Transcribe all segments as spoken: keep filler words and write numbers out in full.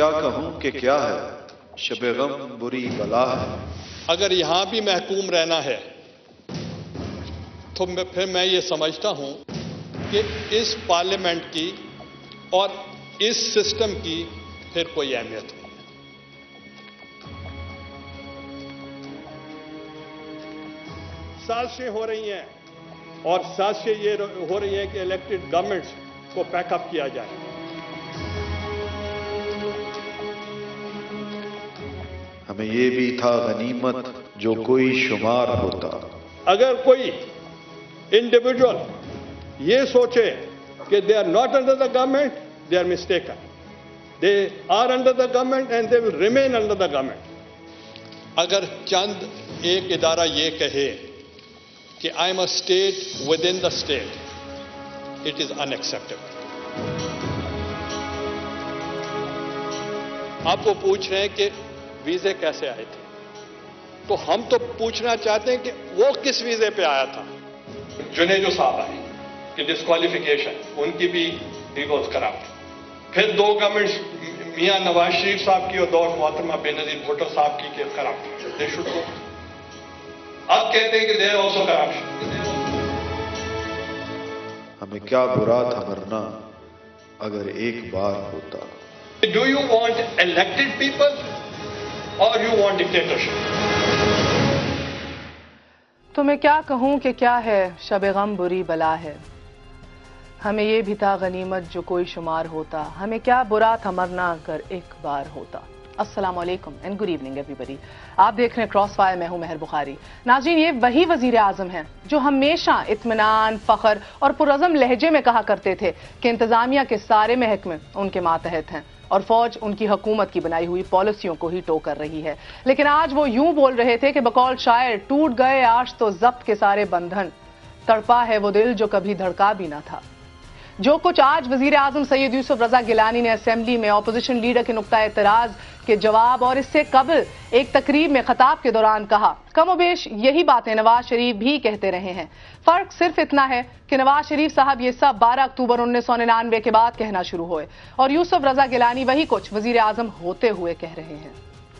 کیا کہوں کہ کیا ہے شب غم بری بلا ہے. اگر یہاں بھی محکوم رہنا ہے تو پھر میں یہ سمجھتا ہوں کہ اس پارلیمنٹ کی اور اس سسٹم کی پھر کوئی اہمیت نہیں. سازشیں ہو رہی ہیں اور سازشیں یہ ہو رہی ہیں کہ الیکٹڈ گورنمنٹس کو پیک اپ کیا جائے. ہمیں یہ بھی تھا غنیمت جو کوئی شمار ہوتا. اگر کوئی انڈیویجول یہ سوچے کہ they are not under the government, they are mistaken. They are under the government and they will remain under the government. اگر چند ایک ادارہ یہ کہے کہ I am a state within the state اسٹیٹ, اٹ از ان ایکسیپٹیبل. آپ وہ پوچھ رہے ہیں کہ ویزے کیسے آئے تھے, تو ہم تو پوچھنا چاہتے ہیں کہ وہ کس ویزے پہ آیا تھا. جنیجو صاحب آئے کہ ڈسکوالیفیکیشن ان کی بھی ہی واز کرپٹ. پھر دو گورنمنٹس میاں نواز شریف صاحب کی اور دو محترمہ بے نظیر بھٹو صاحب کی کہ کرپٹ. They should go. اب کہتے ہیں کہ دے آر آلسو کرپشن. ہمیں کیا برا تھا مرنا اگر ایک بار ہوتا. Do you want elected people or you want dictatorship? تو میں کیا کہوں کہ کیا ہے شب غم بری بلا ہے. ہمیں یہ بھی تھا غنیمت جو کوئی شمار ہوتا. ہمیں کیا برا تھا مرنا اگر ایک بار ہوتا. السلام علیکم and good evening everybody. آپ دیکھ رہے ہیں کراس فائر, میں ہوں مہر بخاری. ناظرین, یہ وہی وزیر اعظم ہیں جو ہمیشہ اطمینان, فخر اور پرعزم لہجے میں کہا کرتے تھے کہ انتظامیہ کے سارے محکمے ان کے ماتحت ہیں اور فوج ان کی حکومت کی بنائی ہوئی پالیسیوں کو ہی ٹو کر رہی ہے. لیکن آج وہ یوں بول رہے تھے کہ بقول شاعر, ٹوٹ گئے آج تو ضبط کے سارے بندھن, تڑپا ہے وہ دل جو کبھی دھڑکا بھی نہ تھا. جو کچھ آج وزیر اعظم سید یوسف رضا گیلانی نے اسمبلی میں اپوزیشن لیڈر کے نقطہ اعتراض کے جواب اور اس سے قبل ایک تقریب میں خطاب کے دوران کہا, کم و بیش یہی باتیں نواز شریف بھی کہتے رہے ہیں. فرق صرف اتنا ہے کہ نواز شریف صاحب یہ سب بارہ اکتوبر انیس سو ننانوے کے بعد کہنا شروع ہوئے اور یوسف رضا گیلانی وہی کچھ وزیر اعظم ہوتے ہوئے کہہ رہے ہیں.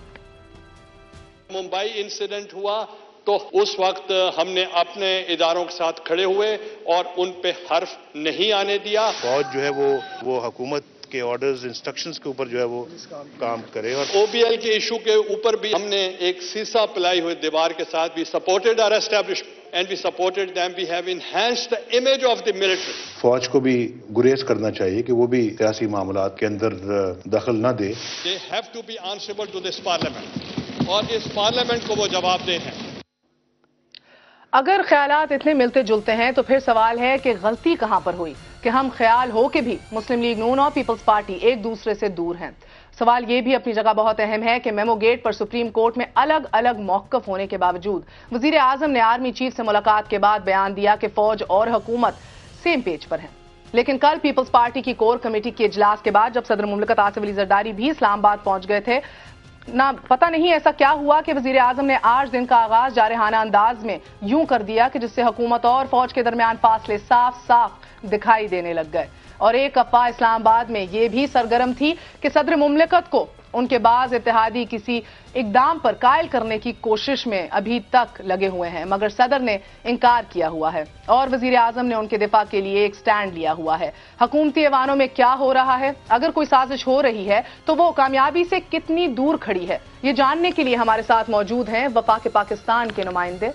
ممبئی انسیڈنٹ ہوا تو اس وقت ہم نے اپنے اداروں کے ساتھ کھڑے ہوئے اور ان پہ حرف نہیں آنے دیا. فوج جو ہے وہ وہ حکومت کے آرڈرز, انسٹرکشنز کے اوپر جو ہے وہ کام کرے. اور او بی ایل کے ایشو کے اوپر بھی ہم نے ایک سیسا پلائی ہوئی دیوار کے ساتھ بھی supported our establishment and we supported them. We have enhanced the image of the military. فوج کو بھی گریز کرنا چاہیے کہ وہ بھی سیاسی معاملات کے اندر دخل نہ دے. They have to be answerable to this parliament, اور اس پارلیمنٹ کو وہ جواب دہ ہیں. اگر خیالات اتنے ملتے جلتے ہیں تو پھر سوال ہے کہ غلطی کہاں پر ہوئی کہ ہم خیال ہو کے بھی مسلم لیگ نون اور پیپلز پارٹی ایک دوسرے سے دور ہیں. سوال یہ بھی اپنی جگہ بہت اہم ہے کہ میمو گیٹ پر سپریم کورٹ میں الگ الگ موقف ہونے کے باوجود وزیر اعظم نے آرمی چیف سے ملاقات کے بعد بیان دیا کہ فوج اور حکومت سیم پیج پر ہیں. لیکن کل پیپلز پارٹی کی کور کمیٹی کے اجلاس کے بعد جب صدر مملکت آصف علی زرداری بھی اسلام آباد پہنچ گئے تھے, نہ پتہ نہیں ایسا کیا ہوا کہ وزیر اعظم نے آج دن کا آغاز جارحانہ انداز میں یوں کر دیا کہ جس سے حکومت اور فوج کے درمیان فاصلے صاف صاف دکھائی دینے لگ گئے. اور ایک افواہ اسلام آباد میں یہ بھی سرگرم تھی کہ صدر مملکت کو ان کے بعض اتحادی کسی اقدام پر قائل کرنے کی کوشش میں ابھی تک لگے ہوئے ہیں, مگر صدر نے انکار کیا ہوا ہے اور وزیر اعظم نے ان کے دفاع کے لیے ایک سٹینڈ لیا ہوا ہے. حکومتی ایوانوں میں کیا ہو رہا ہے, اگر کوئی سازش ہو رہی ہے تو وہ کامیابی سے کتنی دور کھڑی ہے, یہ جاننے کے لیے ہمارے ساتھ موجود ہیں وفاق پاکستان کے نمائندے.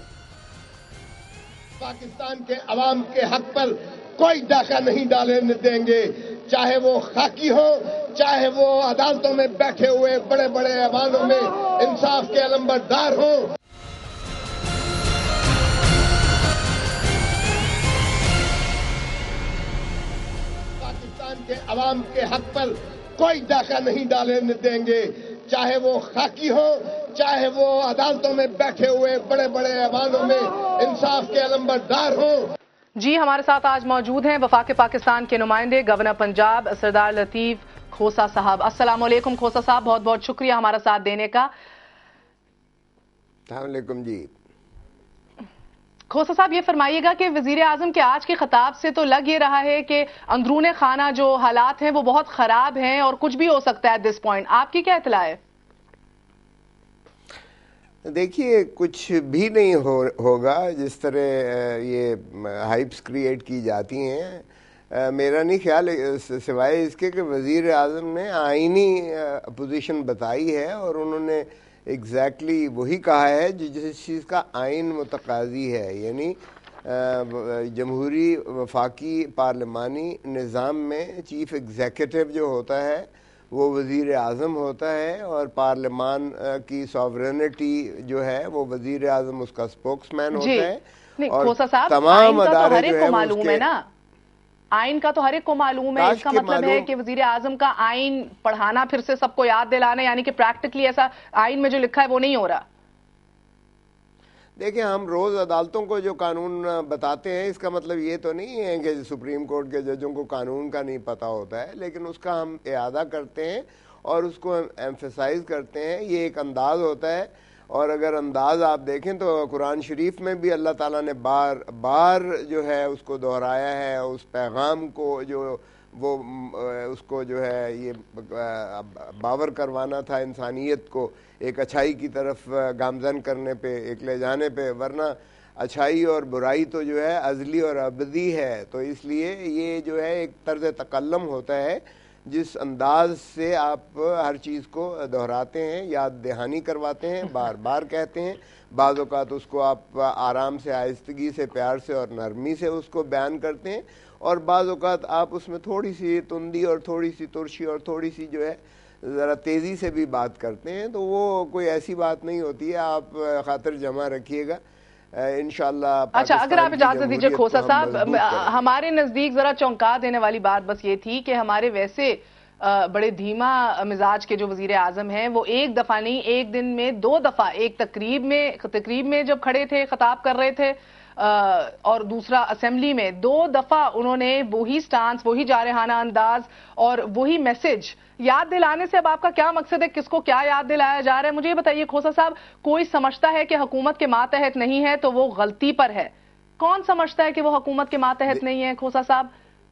پاکستان کے عوام کے حق پر کوئی ڈاکہ نہیں ڈالنے دیں گے, چاہے وہ خاکی ہو, چاہے وہ عدالتوں میں بیٹھے ہوئے بڑے بڑے ایوانوں میں انصاف کے علمبردار ہوں. پاکستان کے عوام کے حق پر کوئی ڈاکہ نہیں ڈالنے دیں گے, چاہے وہ خاکی ہو, چاہے وہ عدالتوں میں بیٹھے ہوئے بڑے بڑے ایوانوں میں انصاف کے علمبردار ہوں. جی ہمارے ساتھ آج موجود ہیں وفاق پاکستان کے نمائندے گورنر پنجاب سردار لطیف کھوسہ صاحب. السلام علیکم کھوسہ صاحب, بہت بہت شکریہ ہمارا ساتھ دینے کا. السلام علیکم جی. کھوسا صاحب یہ فرمائیے گا کہ وزیر اعظم کے آج کے خطاب سے تو لگ یہ رہا ہے کہ اندرون خانہ جو حالات ہیں وہ بہت خراب ہیں اور کچھ بھی ہو سکتا ہے ایٹ دس پوائنٹ. آپ کی کیا اطلاع ہے؟ دیکھیے کچھ بھی نہیں ہوگا. جس طرح یہ ہائپس کریٹ کی جاتی ہیں، میرا نہیں خیال سوائے اس کے کہ وزیر اعظم نے آئینی پوزیشن بتائی ہے اور انہوں نے ایگزیکٹلی وہی کہا ہے جس چیز کا آئین متقاضی ہے. یعنی جمہوری وفاقی پارلیمانی نظام میں چیف ایگزیکٹو جو ہوتا ہے وہ وزیر اعظم ہوتا ہے، اور پارلیمان کی ساورینٹی جو ہے وہ وزیر اعظم اس کا اسپوکس مین ہوتا ہے. اور تمام ادارے جو ہے اس کے آئین کا تو ہر ایک کو معلوم ہے. اس کا مطلب ہے کہ وزیر اعظم کا آئین پڑھانا پھر سے سب کو یاد دلانا، یعنی کہ پریکٹیکلی ایسا آئین میں جو لکھا ہے وہ نہیں ہو رہا. دیکھیں ہم روز عدالتوں کو جو قانون بتاتے ہیں اس کا مطلب یہ تو نہیں ہے کہ سپریم کورٹ کے ججوں کو قانون کا نہیں پتہ ہوتا ہے، لیکن اس کا ہم اعادہ کرتے ہیں اور اس کو ایمفیسائز کرتے ہیں. یہ ایک انداز ہوتا ہے، اور اگر انداز آپ دیکھیں تو قرآن شریف میں بھی اللہ تعالیٰ نے بار بار جو ہے اس کو دہرایا ہے. اس پیغام کو جو وہ اس کو جو ہے یہ باور کروانا تھا انسانیت کو ایک اچھائی کی طرف گامزن کرنے پہ، ایک لے جانے پہ، ورنہ اچھائی اور برائی تو جو ہے ازلی اور ابدی ہے. تو اس لیے یہ جو ہے ایک طرز تکلم ہوتا ہے جس انداز سے آپ ہر چیز کو دہراتے ہیں، یاد دہانی کرواتے ہیں، بار بار کہتے ہیں. بعض اوقات اس کو آپ آرام سے، آہستگی سے، پیار سے اور نرمی سے اس کو بیان کرتے ہیں، اور بعض اوقات آپ اس میں تھوڑی سی تندی اور تھوڑی سی ترشی اور تھوڑی سی جو ہے ذرا تیزی سے بھی بات کرتے ہیں. تو وہ کوئی ایسی بات نہیں ہوتی ہے، آپ خاطر جمع رکھیے گا انشاءاللہ. اچھا اگر آپ اجازت دیجئے کھوسا صاحب، ہمارے نزدیک ذرا چونکا دینے والی بات بس یہ تھی کہ ہمارے ویسے بڑے دھیما مزاج کے جو وزیر اعظم ہیں وہ ایک دفعہ نہیں، ایک دن میں دو دفعہ، ایک تقریب میں تقریب میں جب کھڑے تھے خطاب کر رہے تھے اور دوسرا اسمبلی میں، دو دفعہ انہوں نے وہی سٹانس، وہی جارحانہ انداز اور وہی میسج یاد دلانے سے. اب آپ کا کیا مقصد ہے، کس کو کیا یاد دلایا جا رہا ہے؟ مجھے یہ بتائیے کھوسا صاحب، کوئی سمجھتا ہے کہ حکومت کے ماتحت نہیں ہے تو وہ غلطی پر ہے. کون سمجھتا ہے کہ وہ حکومت کے ماتحت نہیں ہے کھوسا صاحب؟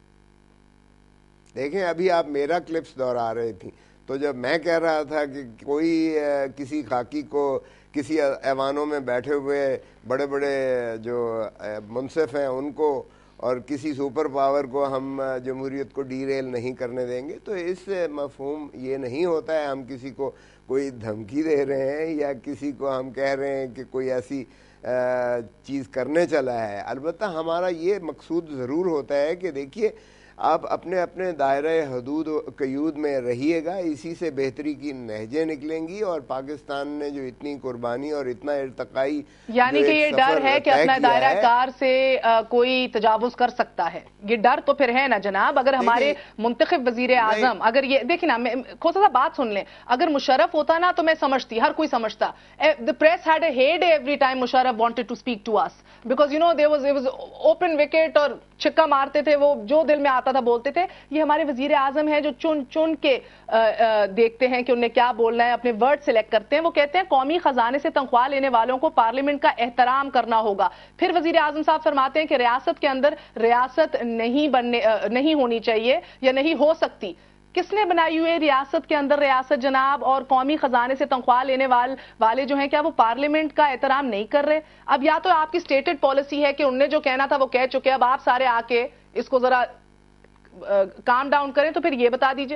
دیکھیں ابھی آپ میرا کلپس دہرا رہے تھیں، تو جب میں کہہ رہا تھا کہ کوئی کسی خاکی کو کسی ایوانوں میں بیٹھے ہوئے بڑے بڑے جو منصف ہیں ان کو اور کسی سپر پاور کو ہم جمہوریت کو ڈی ریل نہیں کرنے دیں گے، تو اس سے مفہوم یہ نہیں ہوتا ہے ہم کسی کو کوئی دھمکی دے رہے ہیں یا کسی کو ہم کہہ رہے ہیں کہ کوئی ایسی چیز کرنے چلا ہے. البتہ ہمارا یہ مقصود ضرور ہوتا ہے کہ دیکھیے آپ اپنے اپنے دائرہ حدود و قیود میں رہیے گا، اسی سے بہتری کی نہجیں نکلیں گی. اور پاکستان نے جو اتنی قربانی اور اتنا ارتقائی یعنی کہ یہ ڈر ہے کہ اپنا دائرہ کار سے کوئی تجاوز کر سکتا ہے، یہ ڈر تو پھر ہے نا جناب. اگر ہمارے منتخب وزیر اعظم اگر یہ دیکھیں نا، کھوسا صاحب بات سن لیں، اگر مشرف ہوتا نا تو میں سمجھتی، ہر کوئی سمجھتا. the press had a heyday every time Musharraf wanted to speak to us because you know there was there was open wicket اور چھکا مارتے تھے، وہ جو دل میں آتا تھا بولتے تھے. یہ ہمارے وزیر اعظم ہیں جو چن چن کے دیکھتے ہیں کہ انہیں کیا بولنا ہے، اپنے ورڈ سلیکٹ کرتے ہیں. وہ کہتے ہیں قومی خزانے سے تنخواہ لینے والوں کو پارلیمنٹ کا احترام کرنا ہوگا. پھر وزیر اعظم صاحب فرماتے ہیں کہ ریاست کے اندر ریاست نہیں بننے نہیں ہونی چاہیے یا نہیں ہو سکتی. کس نے بنائی ہوئی ریاست کے اندر ریاست جناب؟ اور قومی خزانے سے تنخواہ لینے والے جو ہیں کیا وہ پارلیمنٹ کا احترام نہیں کر رہے؟ اب یا تو آپ کی سٹیٹڈ پالیسی ہے کہ انہوں نے جو کہنا تھا وہ کہہ چکے، اب آپ سارے آ کے اس کو ذرا کام ڈاؤن کریں، تو پھر یہ بتا دیجئے.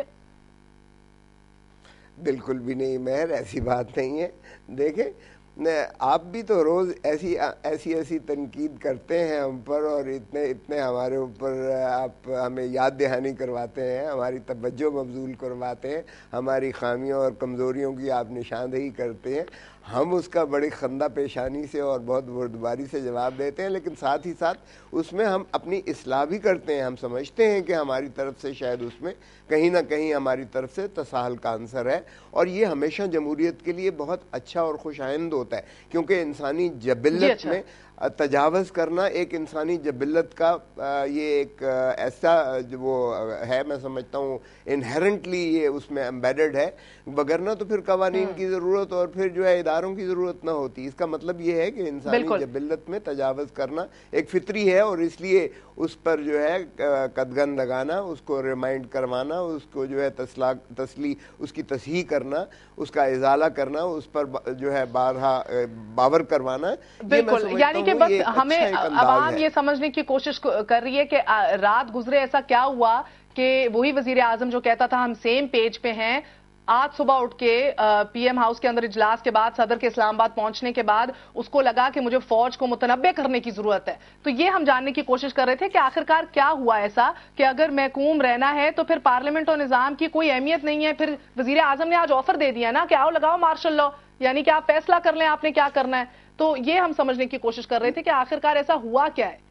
بالکل بھی نہیں مہر، ایسی بات نہیں ہے. دیکھیں آپ بھی تو روز ایسی ایسی ایسی تنقید کرتے ہیں ہم پر، اور اتنے اتنے ہمارے اوپر آپ ہمیں یاد دہانی کرواتے ہیں، ہماری توجہ مبذول کرواتے ہیں، ہماری خامیوں اور کمزوریوں کی آپ نشاندہی کرتے ہیں. ہم اس کا بڑی خندہ پیشانی سے اور بہت بردباری سے جواب دیتے ہیں، لیکن ساتھ ہی ساتھ اس میں ہم اپنی اصلاح بھی کرتے ہیں. ہم سمجھتے ہیں کہ ہماری طرف سے شاید اس میں کہیں نہ کہیں ہماری طرف سے تساہل کا عنصر ہے، اور یہ ہمیشہ جمہوریت کے لیے بہت اچھا اور خوش آئند ہوتا ہے، کیونکہ انسانی جبلت میں تجاوز کرنا ایک انسانی جبلت کا یہ ایک ایسا جو وہ ہے، میں سمجھتا ہوں انہیرنٹلی یہ اس میں ایمبیڈڈ ہے، وگرنہ تو پھر قوانین کی ضرورت اور پھر جو ہے اداروں کی ضرورت نہ ہوتی۔ اس کا مطلب یہ ہے کہ انسانی جبلت میں تجاوز کرنا ایک فطری ہے، اور اس لیے اس پر جو ہے قدغن لگانا، اس کو ریمائنڈ کروانا، اس کو جو ہے تسلی اس کی تصحیح کرنا، اس کا ازالہ کرنا، اس پر جو ہے بارہا باور کروانا۔ بالکل، یعنی کہ بس ہمیں عوام یہ سمجھنے کی کوشش کر رہی ہے کہ رات گزرے ایسا کیا ہوا کہ وہی وزیر اعظم جو کہتا تھا ہم سیم پیج پہ ہیں، آج صبح اٹھ کے پی ایم ہاؤس کے اندر اجلاس کے بعد صدر کے اسلام آباد پہنچنے کے بعد اس کو لگا کہ مجھے فوج کو متنبع کرنے کی ضرورت ہے۔ تو یہ ہم جاننے کی کوشش کر رہے تھے کہ آخرکار کیا ہوا ایسا کہ اگر محکوم رہنا ہے تو پھر پارلیمنٹ اور نظام کی کوئی اہمیت نہیں ہے۔ پھر وزیر اعظم نے آج آفر دے دیا نا کہ آؤ لگاؤ مارشل لا، یعنی کہ آپ فیصلہ کر لیں آپ نے کیا کرنا ہے۔ تو یہ ہم سمجھنے کی کوشش کر رہے تھے کہ آخرکار ایسا ہوا کیا ہے۔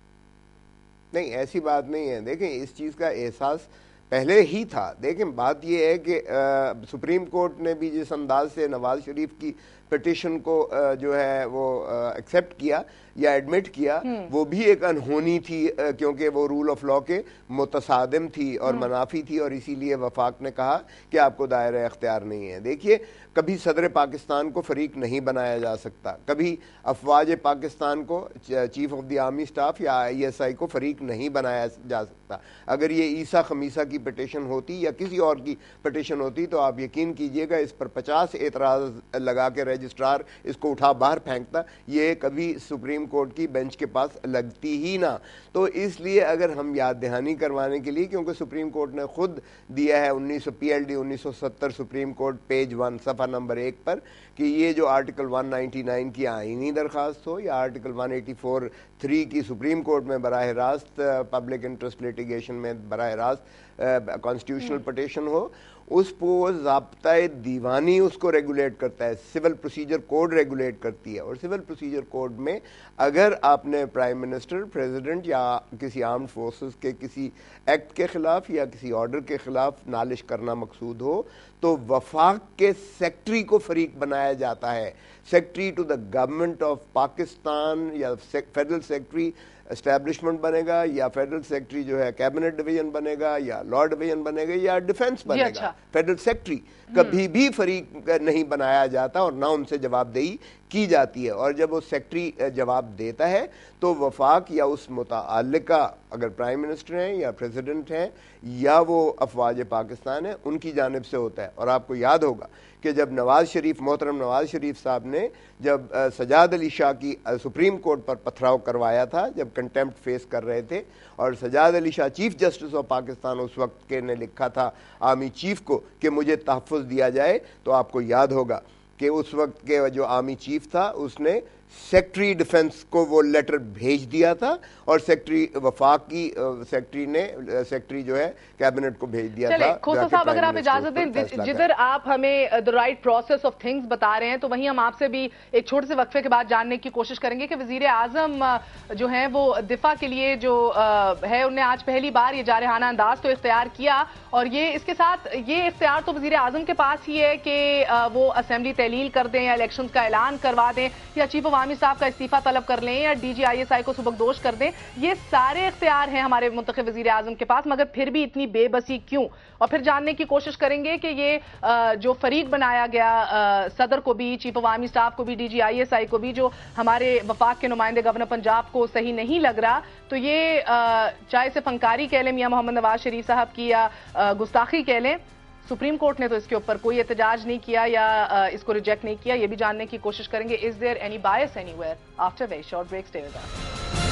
نہیں، ایسی بات نہیں ہے۔ دیکھیں اس چیز کا احساس پہلے ہی تھا۔ دیکھیں بات یہ ہے کہ سپریم کورٹ نے بھی جس انداز سے نواز شریف کی پٹیشن کو جو ہے وہ ایکسیپٹ کیا یا ایڈمٹ کیا، وہ بھی ایک انہونی تھی، کیونکہ وہ رول آف لا کے متصادم تھی اور منافی تھی، اور اسی لیے وفاق نے کہا کہ آپ کو دائرہ اختیار نہیں ہے۔ دیکھیے کبھی صدر پاکستان کو فریق نہیں بنایا جا سکتا، کبھی افواج پاکستان کو chief of the army staff یا آئی ایس آئی کو فریق نہیں بنایا جا سکتا۔ اگر یہ عیسیٰ خمیسہ کی پٹیشن ہوتی یا کسی اور کی پٹیشن ہوتی تو آپ یقین کیجئے گا اس پر پچاس اعتراض لگا کے رجسٹرار اس کو اٹھا باہر پھینکتا، یہ کبھی سپریم کورٹ کی بینچ کے پاس لگتی ہی نہ۔ تو اس لیے اگر ہم یاد دہانی کروانے کے لیے، کیونکہ سپریم کورٹ نے خود دیا ہے انیس سو پی ایل ڈی انیس سو ستر سپریم کورٹ پیج ون صفحہ نمبر ایک پر، کہ یہ جو آرٹیکل ون نائنٹی نائن کی آئینی درخواست ہو یا article one eighty four three کی سپریم کورٹ میں براہ راست پبلک انٹرسٹ لیٹیگیشن میں براہ راست کانسٹیٹیوشنل پٹیشن ہو، اس کو ضابطۂ دیوانی اس کو ریگولیٹ کرتا ہے، سول پروسیجر کوڈ ریگولیٹ کرتی ہے۔ اور سول پروسیجر کوڈ میں اگر آپ نے پرائم منسٹر، پریزیڈنٹ یا کسی آرمڈ فورسز کے کسی ایکٹ کے خلاف یا کسی آرڈر کے خلاف نالش کرنا مقصود ہو تو وفاق کے سیکٹری کو فریق بنایا جاتا ہے۔ Secretary to the government of Pakistan یا فیڈرل سیکٹری اسٹیبلشمنٹ بنے گا، یا فیڈرل سیکٹری جو ہے کیبنٹ ڈویژن بنے گا، یا لا ڈویژن بنے گا، یا ڈیفنس بنے گا۔ فیڈرل سیکٹری کبھی بھی فریق نہیں بنایا جاتا اور نہ ان سے جواب دہی کی جاتی ہے۔ اور جب وہ سیکٹری جواب دیتا ہے تو وفاق یا اس متعلقہ اگر پرائم منسٹر ہیں یا پریزیڈنٹ ہیں یا وہ افواج پاکستان ہیں ان کی جانب سے ہوتا ہے۔ اور آپ کو یاد ہوگا کہ جب نواز شریف، محترم نواز شریف صاحب نے جب سجاد علی شاہ کی سپریم کورٹ پر پتھراؤ کروایا تھا، جب کنٹیمپٹ فیس کر رہے تھے، اور Sajjad Ali Shah chief justice of Pakistan اس وقت کے نے لکھا تھا آرمی چیف کو کہ مجھے تحفظ دیا جائے، تو آپ کو یاد ہوگا کہ اس وقت کے جو آرمی چیف تھا اس نے سیکٹری ڈیفنس کو وہ لیٹر بھیج دیا تھا، اور سیکٹری وفاق کی سیکٹری نے سیکٹری جو ہے کیبنٹ کو بھیج دیا تھا۔ کھوسا صاحب اگر آپ اجازت دیں، جدھر آپ ہمیں the right process of things بتا رہے ہیں تو وہیں ہم آپ سے بھی ایک چھوٹے سے وقفے کے بعد جاننے کی کوشش کریں گے کہ وزیر اعظم جو ہیں وہ دفاع کے لیے جو ہے انہیں آج پہلی بار یہ جارحانہ انداز تو اختیار کیا، اور یہ اس کے ساتھ یہ اختیار تو وزیر اعظم کے پاس ہی ہے کہ وہ اسمبلی تحلیل کر دیں یا الیکشن کا اعلان کروا دیں یا چیف آف عوامی صاحب کا استعفیٰ طلب کر لیں یا ڈی جی آئی ایس آئی کو سبکدوش کر دیں۔ یہ سارے اختیار ہیں ہمارے منتخب وزیر اعظم کے پاس، مگر پھر بھی اتنی بے بسی کیوں؟ اور پھر جاننے کی کوشش کریں گے کہ یہ جو فریق بنایا گیا صدر کو بھی، چیف آف عوامی اسٹاف کو بھی، ڈی جی آئی ایس آئی کو بھی، جو ہمارے وفاق کے نمائندے گورنر پنجاب کو صحیح نہیں لگ رہا، تو یہ چاہے اسے فنکاری کہہ لیں میاں محمد نواز شریف صاحب کی یا گستاخی کہہ لیں، سپریم کورٹ نے تو اس کے اوپر کوئی احتجاج نہیں کیا یا اس کو ریجیکٹ نہیں کیا۔ یہ بھی جاننے کی کوشش کریں گے is there any bias anywhere after very short break, stay with us.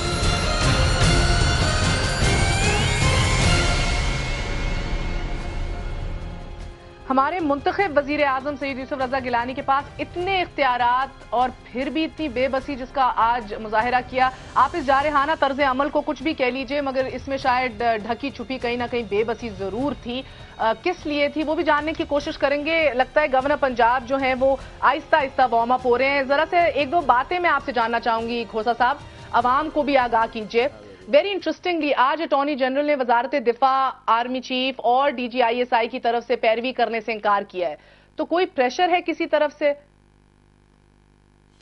ہمارے منتخب وزیر اعظم سید یوسف رضا گیلانی کے پاس اتنے اختیارات اور پھر بھی اتنی بے بسی جس کا آج مظاہرہ کیا، آپ اس جارحانہ طرز عمل کو کچھ بھی کہہ لیجئے مگر اس میں شاید ڈھکی چھپی کہیں نہ کہیں بے بسی ضرور تھی۔ کس لیے تھی وہ بھی جاننے کی کوشش کریں گے۔ لگتا ہے گورنر پنجاب جو ہیں وہ آہستہ آہستہ وارم اپ ہو رہے ہیں۔ ذرا سے ایک دو باتیں میں آپ سے جاننا چاہوں گی کھوسا صاحب، عوام کو بھی آگاہ کیجئے۔ ویری انٹرسٹنگلی آج اٹارنی جنرل نے وزارت دفاع، آرمی چیف اور D G I S I کی طرف سے پیروی کرنے سے انکار کیا ہے، تو کوئی پریشر ہے کسی طرف سے؟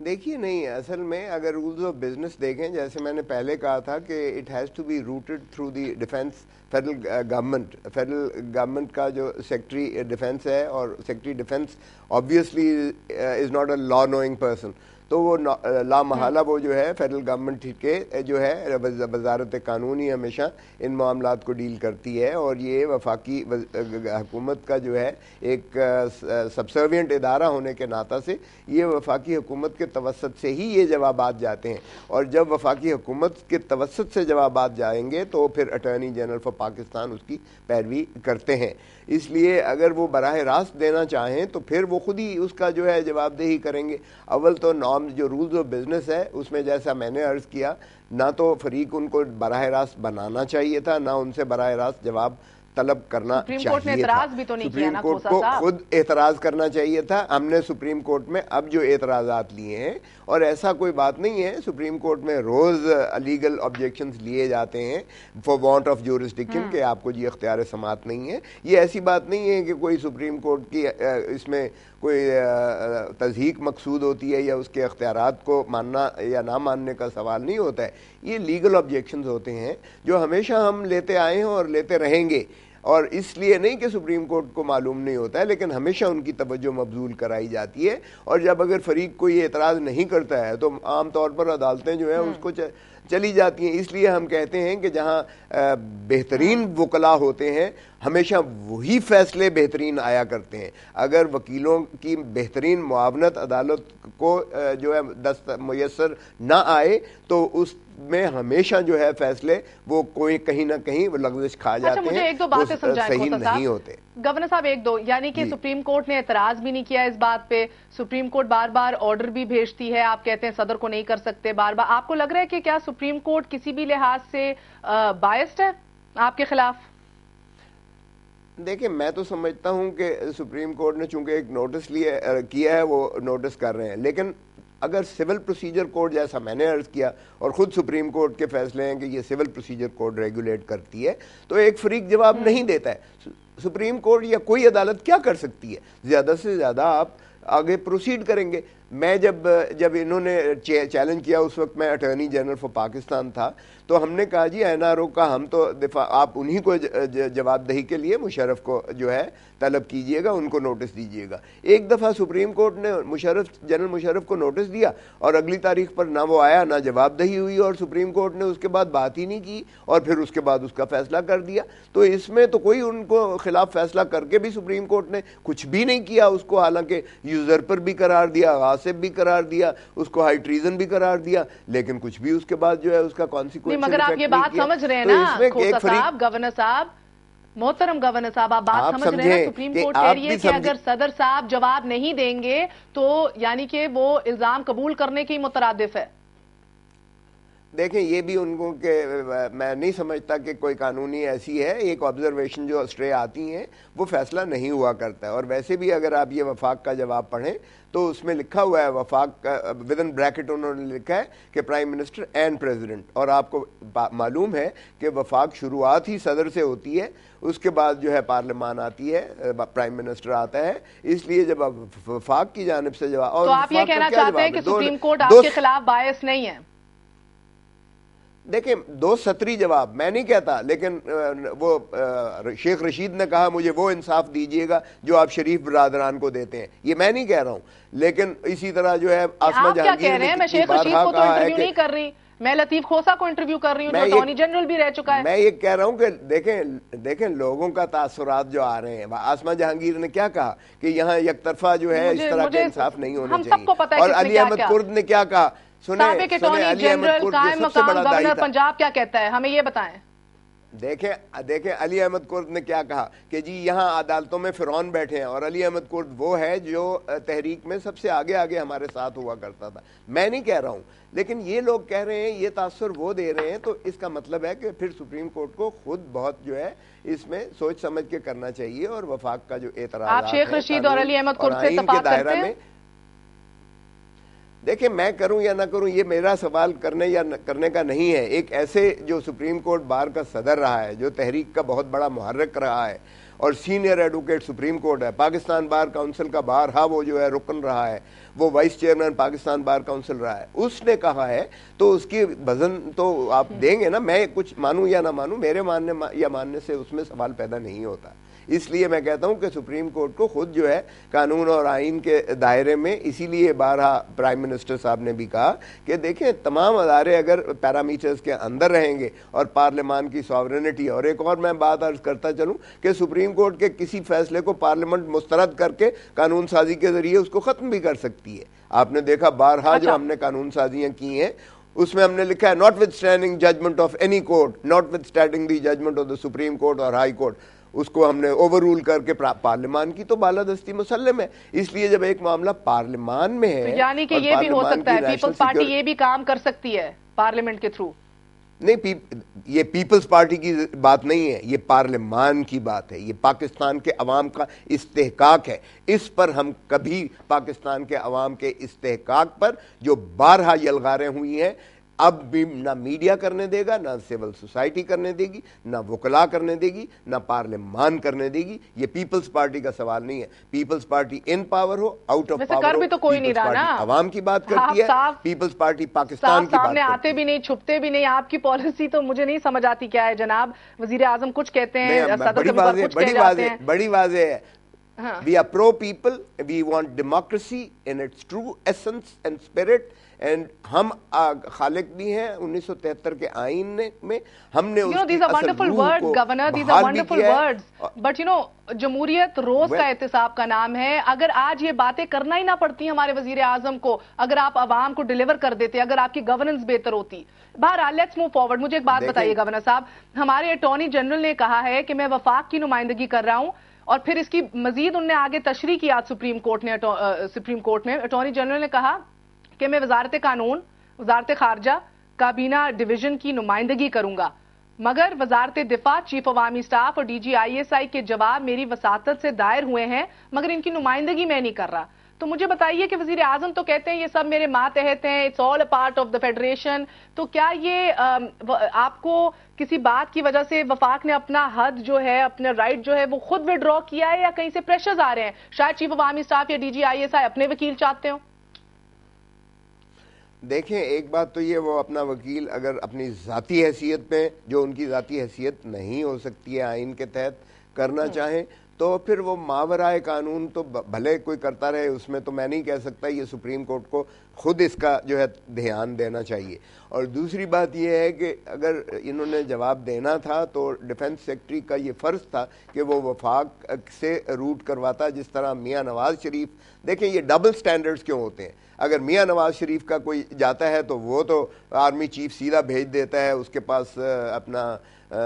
دیکھیے نہیں، اصل میں اگر رولز آف بزنس دیکھیں، جیسے میں نے پہلے کہا تھا کہ it has to be routed through the defence federal government. Federal government کا جو سیکٹری ڈیفینس ہے، اور secretary defence obviously is not a law knowing person, تو وہ لا محالہ وہ جو ہے فیڈرل گورنمنٹ کے جو ہے وزارت قانون ہی ہمیشہ ان معاملات کو ڈیل کرتی ہے، اور یہ وفاقی حکومت کا جو ہے ایک سبسروینٹ ادارہ ہونے کے ناطہ سے یہ وفاقی حکومت کے توسط سے ہی یہ جوابات جاتے ہیں، اور جب وفاقی حکومت کے توسط سے جوابات جائیں گے تو پھر اٹارنی جنرل فار پاکستان اس کی پیروی کرتے ہیں. اس لیے اگر وہ براہ راست دینا چاہیں تو پھر وہ خود ہی اس کا جو ہے جواب دہی کریں گے. اول تو نام جو رولز آف بزنس ہے اس میں جیسا میں نے عرض کیا، نہ تو فریق ان کو براہ راست بنانا چاہیے تھا، نہ ان سے براہ راست جواب طلب کرنا چاہیے تھا. سپریم کورٹ کو خود اعتراض کرنا چاہیے تھا. ہم نے سپریم کورٹ میں اب جو اعتراضات لیے ہیں، اور ایسا کوئی بات نہیں ہے، سپریم کورٹ میں روز لیگل آبجیکشنز لیے جاتے ہیں فار وانٹ آف جورسڈکشن کہ آپ کو جی اختیار سماعت نہیں ہے. یہ ایسی بات نہیں ہے کہ کوئی سپریم کورٹ کی اس میں کوئی تضحیق مقصود ہوتی ہے یا اس کے اختیارات کو ماننا یا نہ ماننے کا سوال نہیں ہوتا ہے. یہ لیگل آبجیکشنز ہوتے ہیں جو ہمیشہ ہم لیتے آئے ہیں اور لیتے رہیں گے، اور اس لیے نہیں کہ سپریم کورٹ کو معلوم نہیں ہوتا ہے، لیکن ہمیشہ ان کی توجہ مبذول کرائی جاتی ہے. اور جب اگر فریق کو یہ اعتراض نہیں کرتا ہے تو عام طور پر عدالتیں جو ہیں اس کو چلی جاتی ہیں. اس لیے ہم کہتے ہیں کہ جہاں بہترین وکلاء ہوتے ہیں ہمیشہ وہی فیصلے بہترین آیا کرتے ہیں. اگر وکیلوں کی بہترین معاونت عدالت کو جو ہے دست میسر نہ آئے تو اس میں ہمیشہ جو ہے فیصلے وہ کوئی کہیں نہ کہیں وہ لغزش کھا جاتے ہیں. ایک دو باتیں صحیح نہیں ہوتے. گورنر صاحب ایک دو، یعنی کہ سپریم کورٹ نے اعتراض بھی نہیں کیا اس بات پہ، سپریم کورٹ بار بار آرڈر بھی بھیجتی ہے، آپ کہتے ہیں صدر کو نہیں کر سکتے بار بار. آپ کو لگ رہا ہے کہ کیا سپریم کورٹ کسی بھی لحاظ سے بائسڈ ہے آپ کے خلاف؟ دیکھیں میں تو سمجھتا ہوں کہ سپریم کورٹ نے چونکہ ایک نوٹس لیا کیا ہے وہ نوٹس کر رہے ہیں، لیکن اگر سول پروسیجر کوڈ جیسا میں نے عرض کیا اور خود سپریم کورٹ کے فیصلے ہیں کہ یہ سول پروسیجر کوڈ ریگولیٹ کرتی ہے تو ایک فریق جواب نہیں دیتا ہے. سپریم کورٹ یا کوئی عدالت کیا کر سکتی ہے؟ زیادہ سے زیادہ آپ آگے پروسیڈ کریں گے. میں جب جب انہوں نے چیلنج کیا اس وقت میں اٹارنی جنرل فار پاکستان تھا، تو ہم نے کہا جی این آر او کا ہم تو دفاع، آپ انہی کو جواب دہی کے لیے مشرف کو جو ہے طلب کیجئے گا، ان کو نوٹس دیجئے گا. ایک دفعہ سپریم کورٹ نے مشرف جنرل مشرف کو نوٹس دیا اور اگلی تاریخ پر نہ وہ آیا نہ جواب دہی ہوئی، اور سپریم کورٹ نے اس کے بعد بات ہی نہیں کی اور پھر اس کے بعد اس کا فیصلہ کر دیا. تو اس میں تو کوئی ان کو خلاف فیصلہ کر کے بھی سپریم کورٹ نے کچھ بھی نہیں کیا. اس کو حالانکہ یوزرپر بھی قرار دیا، غاصب بھی قرار دیا، اس کو ہائی ٹریزن بھی قرار دیا، لیکن کچھ بھی اس کے بعد جو ہے اس کا کانسیکوینس. مگر آپ یہ بات سمجھ رہے ہیں نا کھوسا صاحب، گورنر صاحب، محترم گورنر صاحب، آپ بات سمجھ رہے ہیں سپریم کورٹ کہہ رہی ہے کہ اگر صدر صاحب جواب نہیں دیں گے تو یعنی کہ وہ الزام قبول کرنے کی مترادف ہے. دیکھیں یہ بھی ان کو کہ میں نہیں سمجھتا کہ کوئی قانونی ایسی ہے، ایک آبزرویشن جو اسٹرے آتی ہیں وہ فیصلہ نہیں ہوا کرتا ہے. اور ویسے بھی اگر آپ یہ وفاق کا جواب پڑھیں تو اس میں لکھا ہوا ہے، وفاق ود ان بریکٹ انہوں نے لکھا ہے کہ پرائم منسٹر اینڈ پریزیڈنٹ. اور آپ کو معلوم ہے کہ وفاق شروعات ہی صدر سے ہوتی ہے، اس کے بعد جو ہے پارلیمان آتی ہے، پرائم منسٹر آتا ہے. اس لیے جب وفاق کی جانب سے جواب، اور تو آپ یہ کہنا چاہتے ہیں کہ سپریم کورٹ آپ کے خلاف باعث نہیں ہے؟ دیکھیں دو سطری جواب میں نہیں کہتا، لیکن وہ شیخ رشید نے کہا مجھے وہ انصاف دیجئے گا جو آپ شریف برادران کو دیتے ہیں، یہ میں نہیں کہہ رہا ہوں. لیکن اسی طرح جو ہے آسما جہانگیر نے میں شیخ رشید کو تو انٹرویو نہیں کر رہی، میں لطیف کھوسا کو انٹرویو کر رہی ہوں جو اٹارنی جنرل بھی رہ چکا ہے. میں یہ کہہ رہا ہوں کہ دیکھیں دیکھیں لوگوں کا تاثرات جو آ رہے ہیں. آسما جہانگیر نے کیا کہا کہ یہاں یک طرفہ جو ہے اس طرح کے انصاف نہیں ہونے چاہیے. اور علی احمد کرد نے کیا کہا؟ سابق اٹارنی جنرل قائم مقام گورنر پنجاب کیا کہتا ہے، ہمیں یہ بتائیں. دیکھیں دیکھیں علی احمد کرد نے کیا کہا کہ جی یہاں عدالتوں میں فرعون بیٹھے ہیں، اور علی احمد کرد وہ ہے جو تحریک میں سب سے آگے آگے ہمارے ساتھ ہوا کرتا تھا. میں نہیں کہہ رہا ہوں، لیکن یہ لوگ کہہ رہے ہیں، یہ تاثر وہ دے رہے ہیں. تو اس کا مطلب ہے کہ پھر سپریم کورٹ کو خود بہت جو ہے اس میں سوچ سمجھ کے کرنا چاہیے. اور وفاق کا جو اعتراضات آپ شیخ رشید اور علی احمد کرد سے تفاوت کرتے ہیں؟ دیکھیں میں کروں یا نہ کروں یہ میرا سوال کرنے یا کرنے کا نہیں ہے. ایک ایسے جو سپریم کورٹ بار کا صدر رہا ہے, جو تحریک کا بہت بڑا محرک رہا ہے اور سینئر ایڈوکیٹ سپریم کورٹ ہے, پاکستان بار کونسل کا بارہا وہ جو ہے رکن رہا ہے, وہ vice chairman Pakistan bar council رہا ہے, اس نے کہا ہے تو اس کی وزن تو آپ دیں گے نا. میں کچھ مانوں یا نہ مانوں, میرے ماننے یا ماننے سے اس میں سوال پیدا نہیں ہوتا. اس لیے میں کہتا ہوں کہ سپریم کورٹ کو خود جو ہے قانون اور آئین کے دائرے میں, اسی لیے بارہا پرائم منسٹر صاحب نے بھی کہا کہ دیکھیں تمام ادارے اگر پیرامیٹرز کے اندر رہیں گے اور پارلیمان کی ساورینٹی. اور ایک اور میں بات عرض کرتا چلوں کہ سپریم کورٹ کے کسی فیصلے کو پارلیمنٹ مسترد کر کے قانون سازی کے ذریعے اس کو ختم بھی کر سکتی ہے. آپ نے دیکھا بارہا جو ہم نے قانون سازیاں کی ہیں اس میں ہم نے لکھا ہے notwithstanding judgment of any court, notwithstanding the judgment of the supreme court اور ہائی کورٹ, اس کو ہم نے اوور رول کر کے پارلیمان کی تو بالادستی مسلم ہے. اس لیے جب ایک معاملہ پارلیمان میں ہے, یعنی کہ یہ بھی ہو سکتا ہے پیپلز پارٹی یہ بھی کام کر سکتی ہے پارلیمنٹ کے تھرو. نہیں, یہ پیپلز پارٹی کی بات نہیں ہے, یہ پارلیمان کی بات ہے, یہ پاکستان کے عوام کا استحقاق ہے. اس پر ہم کبھی پاکستان کے عوام کے استحقاق پر جو بارہا یلغاریں ہوئی ہیں اب بھی نہ میڈیا کرنے دے گا, نہ سول سوسائٹی کرنے دے گی, نہ وکلا کرنے دے گی, نہ پارلیمان کرنے دے گی. یہ پیپلز پارٹی کا سوال نہیں ہے. پیپلز پارٹی ان پاور ہو, آؤٹ آف پاور ہو, تو کوئی نہیں رہا نا, عوام کی بات کرتی ہے. پیپلز پارٹی پاکستان کی بات کرتی ہے. آتے بھی نہیں, چھپتے بھی نہیں. آپ کی پالیسی تو مجھے نہیں سمجھ آتی کیا ہے جناب. وزیر اعظم کچھ کہتے ہیں, بڑی واضح بڑی واضح بڑی واضح ہے. We are pro people, we want democracy in its true essence and spirit. And ہم خالق بھی ہیں انیس سو تہتر کے آئین میں, ہم نے اس کی اصل روح کو بحال بھی کیا ہے. بٹ یو نو جمہوریت روز کا احتساب کا نام ہے. اگر آج یہ باتیں کرنا ہی نہ پڑتی ہمارے وزیر اعظم کو, اگر آپ عوام کو ڈیلیور کر دیتے, اگر آپ کی گورننس بہتر ہوتی. بہرحال لیٹس موو فارورڈ. مجھے ایک بات بتائیے گورنر صاحب, ہمارے اٹارنی جنرل نے کہا ہے کہ میں وفاق کی نمائندگی کر رہا ہوں, اور پھر اس کی مزید انہوں نے آگے تشریح کی آج سپریم کورٹ نے سپریم کورٹ میں اٹارنی جنرل نے کہا کہ میں وزارت قانون, وزارت خارجہ, کابینہ ڈویژن کی نمائندگی کروں گا, مگر وزارت دفاع, چیف عوامی سٹاف اور ڈی جی آئی ایس آئی کے جواب میری وساطت سے دائر ہوئے ہیں, مگر ان کی نمائندگی میں نہیں کر رہا. تو مجھے بتائیے کہ وزیر اعظم تو کہتے ہیں یہ سب میرے ماتحت ہیں, it's all a part of the federation. تو کیا یہ آپ کو کسی بات کی وجہ سے وفاق نے اپنا حد جو ہے, اپنا رائٹ جو ہے وہ خود وڈرا کیا ہے, یا کہیں سے پریشرز آ رہے ہیں؟ شاید چیف عوامی سٹاف یا ڈی جی آئی ایس آئی اپنے وکیل چاہتے ہوں. دیکھیں ایک بات تو یہ, وہ اپنا وکیل اگر اپنی ذاتی حیثیت میں, جو ان کی ذاتی حیثیت نہیں ہو سکتی ہے آئین کے تحت, کرنا چاہیں تو پھر وہ ماورائے قانون تو بھلے کوئی کرتا رہے, اس میں تو میں نہیں کہہ سکتا. یہ سپریم کورٹ کو خود اس کا جو ہے دھیان دینا چاہیے. اور دوسری بات یہ ہے کہ اگر انہوں نے جواب دینا تھا تو ڈیفنس سیکٹری کا یہ فرض تھا کہ وہ وفاق سے روٹ کرواتا, جس طرح میاں نواز شریف. دیکھیں یہ ڈبل سٹینڈرڈز کیوں ہوتے ہیں؟ اگر میاں نواز شریف کا کوئی جاتا ہے تو وہ تو آرمی چیف سیدھا بھیج دیتا ہے, اس کے پاس اپنا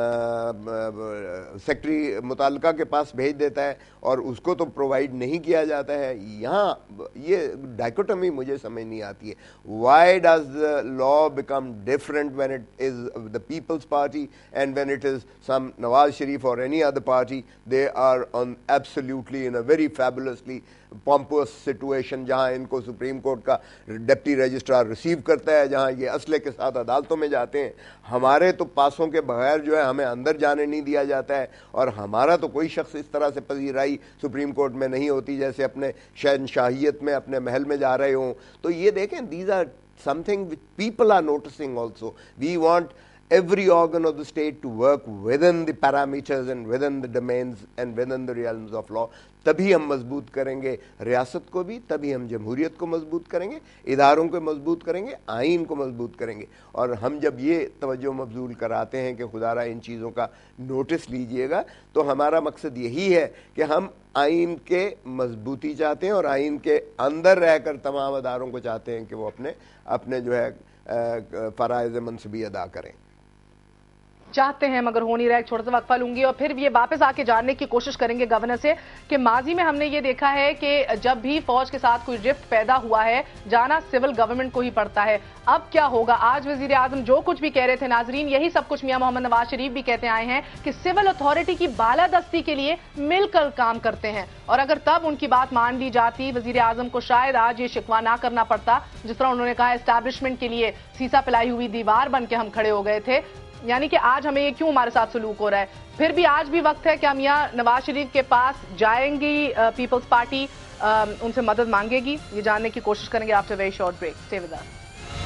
سیکٹری متعلقہ کے پاس بھیج دیتا ہے, اور اس کو تو پرووائڈ نہیں کیا جاتا ہے. یہاں یہ ڈائکوٹمی مجھے سمجھ نہیں آتی ہے. Why does the law become different when it is the Peoples Party and when it is some Nawaz Sharif اور any other party? They are on absolutely in a very fabulously pompous situation, جہاں ان کو سپریم کورٹ کا ڈپٹی رجسٹرار ریسیو کرتا ہے, جہاں یہ اسلحے کے ساتھ عدالتوں میں جاتے ہیں. ہمارے تو پاسوں کے بغیر جو ہے ہمیں اندر جانے نہیں دیا جاتا ہے, اور ہمارا تو کوئی شخص اس طرح سے پذیرائی سپریم کورٹ میں نہیں ہوتی جیسے اپنے شہنشاہیت میں اپنے محل میں جا رہے ہوں. تو یہ دیکھیں, these are something which people are noticing also. We want every organ of the state to work within the parameters and within the domains and within the realms of law. تبھی ہم مضبوط کریں گے ریاست کو بھی, تبھی ہم جمہوریت کو مضبوط کریں گے, اداروں کو مضبوط کریں گے, آئین کو مضبوط کریں گے. اور ہم جب یہ توجہ مبذول کراتے ہیں کہ خدا را ان چیزوں کا نوٹس لیجئے گا, تو ہمارا مقصد یہی ہے کہ ہم آئین کے مضبوطی چاہتے ہیں, اور آئین کے اندر رہ کر تمام اداروں کو چاہتے ہیں کہ وہ اپنے اپنے جو ہے فرائض منصبی ادا کریں. चाहते हैं मगर हो नहीं रहा। एक छोटा सा वक्फा लूंगी और फिर ये वापस आके जानने की कोशिश करेंगे गवर्नर से कि माजी में हमने ये देखा है कि जब भी फौज के साथ कोई रिफ्ट पैदा हुआ है जाना सिविल गवर्नमेंट को ही पड़ता है। अब क्या होगा? आज वजीर आजम जो कुछ भी कह रहे थे नाजरीन, यही सब कुछ मियां मोहम्मद नवाज शरीफ भी कहते आए हैं कि सिविल अथॉरिटी की बालादस्ती के लिए मिलकर काम करते हैं। और अगर तब उनकी बात मान ली जाती वजीर आजम को शायद आज ये शिकवा ना करना पड़ता। जिस तरह उन्होंने कहा एस्टैब्लिशमेंट के लिए सीसा पिलाई हुई दीवार बन के हम खड़े हो गए थे, यानी कि आज हमें ये क्यों हमारे साथ सलूक हो रहा है। फिर भी आज भी वक्त है क्या मियां नवाज शरीफ के पास जाएंगी पीपल्स पार्टी, उनसे मदद मांगेगी? ये जानने की कोशिश करेंगे after very short break. Stay with us.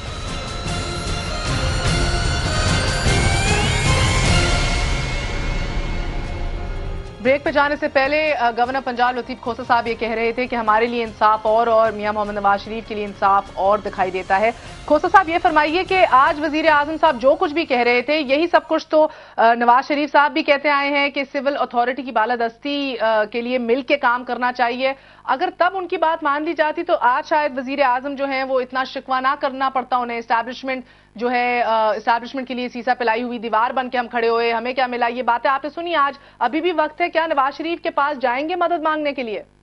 Break पे जाने से पहले गवर्नर पंजाब लतीफ खोसा साहब ये कह रहे थे कि हमारे लिए इंसाफ और और मियां मोहम्मद नवाज शरीफ के लिए इंसाफ और दिखाई देता है। खोसा साहब ये फरमाइए कि आज वजीर आजम साहब जो कुछ भी कह रहे थे यही सब कुछ तो नवाज शरीफ साहब भी कहते आए हैं कि सिविल अथॉरिटी की बालादस्ती के लिए मिल के काम करना चाहिए। अगर तब उनकी बात मान ली जाती तो आज शायद वजीर आजम जो है वो इतना शिकवा ना करना पड़ता उन्हें। एस्टैब्लिशमेंट जो है एस्टैब्लिशमेंट के लिए सीसा पिलाई हुई दीवार बन के हम खड़े हुए, हमें क्या मिला, ये बातें आपने सुनी। आज अभी भी वक्त है क्या नवाज शरीफ के पास जाएंगे मदद मांगने के लिए?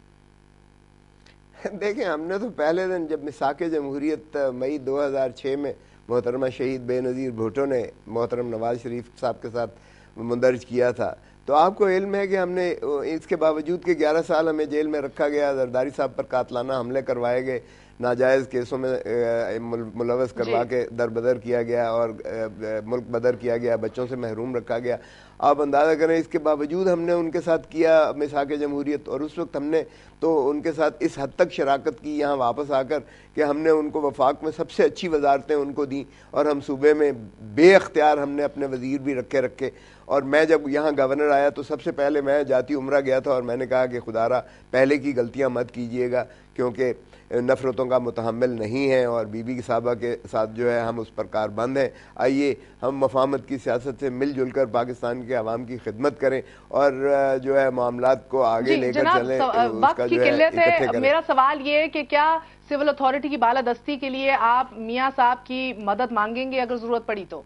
देखें, हमने तो पहले दिन जब मिसाक जमहूरियत मई दो हज़ार छह में मोहतरमा शहीद बेनज़ीर भुट्टो ने मोहतरम नवाज शरीफ साहब के साथ मुंदरज किया था, तो आपको इल्म है कि हमने इसके बावजूद कि ग्यारह साल हमें जेल में रखा गया, जरदारी साहब पर कातलाना हमले करवाए गए, नाजायज़ केसों में मुलवस करवा के दरबदर किया गया और मुल्क बदर किया गया, बच्चों से महरूम रखा गया। आप अंदाज़ा करें, इसके बावजूद हमने उनके साथ किया मिसाक जमहूरियत, और उस वक्त हमने तो उनके साथ इस हद तक शराकत की यहाँ वापस आकर कि हमने उनको वफाक में सबसे अच्छी वजारतें उनको दी और हम सूबे में बेअख्तियार हमने अपने वजीर भी रखे रखे और मैं जब यहाँ गवर्नर आया तो सबसे पहले मैं जाती उम्रा गया था और मैंने कहा कि खुदारा पहले की गलतियाँ मत कीजिएगा, क्योंकि नफ़रतों का मुतहम्मिल नहीं है और बीबी की साहबा के साथ जो है हम उस पर कारबंद हैं। आइए हम मफाहमत की सियासत से मिलजुल कर पाकिस्तान के अवाम की खिदमत करें और जो है मामलात को आगे लेकर चलें। वक्त की किल्लत है। मेरा सवाल ये है कि क्या सिविल अथॉरिटी की बालादस्ती के लिए आप मियाँ साहब की मदद मांगेंगे अगर जरूरत पड़ी तो?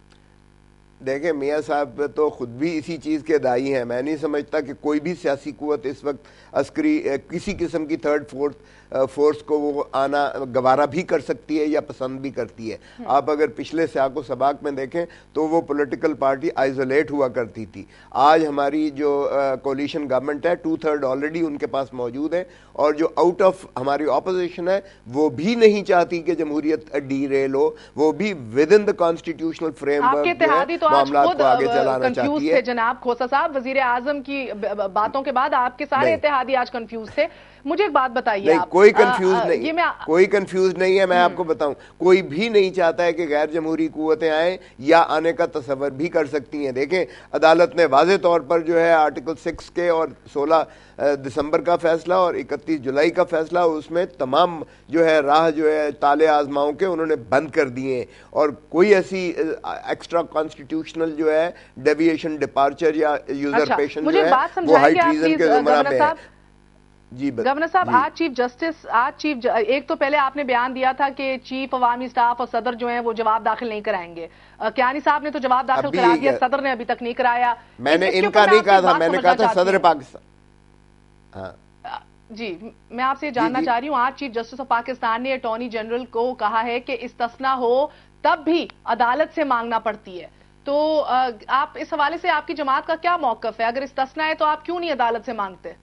देखें, मियाँ साहब तो खुद भी इसी चीज़ के दाई हैं। मैं नहीं समझता कि कोई भी सियासी कुव्वत इस वक्त अस्करी किसी किस्म की थर्ड फोर्थ फोर्स को वो आना गवारा भी कर सकती है या पसंद भी करती है। आप अगर पिछले सियाको सबाक में देखें तो वो पॉलिटिकल पार्टी आइसोलेट हुआ करती थी। आज हमारी जो कोलिशन गवर्नमेंट है, टू थर्ड ऑलरेडी उनके पास मौजूद है और जो आउट ऑफ हमारी ऑपोजिशन है वो भी नहीं चाहती कि जमहूरियत डीरेल हो, वो भी within the constitutional framework मामलात को आगे चलाना चाहती है। जनाब खोसा साहब, वजीर आजम की बातों के बाद आपके सारे इत्तेहादी आज कंफ्यूज थे। मुझे एक बात बताइए, आप कोई कंफ्यूज नहीं, मैं... कोई कंफ्यूज नहीं है। मैं आपको बताऊं, कोई भी नहीं चाहता है कि गैर जमहूरी कुव्वतें आए या आने का तसव्वुर भी कर सकती हैं। देखें, अदालत ने वाज़े तौर पर जो है आर्टिकल सिक्स के और सोलह दिसंबर का फैसला और इकतीस जुलाई का फैसला, उसमें तमाम जो है राह जो है ताले आजमाओं के उन्होंने बंद कर दिए हैं और कोई ऐसी एक्स्ट्रा कॉन्स्टिट्यूशनल जो है डेविएशन, डिपार्चर या यूजरपेशन जो है वो हाई ट्रीजन के जुमरा में है। जी गवर्नर साहब, आज चीफ जस्टिस आज चीफ ज, एक तो पहले आपने बयान दिया था कि चीफ अवामी स्टाफ और सदर जो हैं वो जवाब दाखिल नहीं कराएंगे। कियानी साहब ने तो जवाब दाखिल करा दिया, सदर ने अभी तक नहीं कराया। मैंने इनका नहीं कहा था, मैंने कहा था सदर पाकिस्तान। हाँ जी, मैं आपसे ये जानना चाह रही हूँ, आज चीफ जस्टिस ऑफ पाकिस्तान ने अटॉर्नी जनरल को कहा है कि इस्तिस्ना हो तब भी अदालत से मांगना पड़ती है। तो आप इस हवाले से आपकी जमात का क्या मौकफ है? अगर इस्तिस्ना है तो आप क्यों नहीं अदालत से मांगते?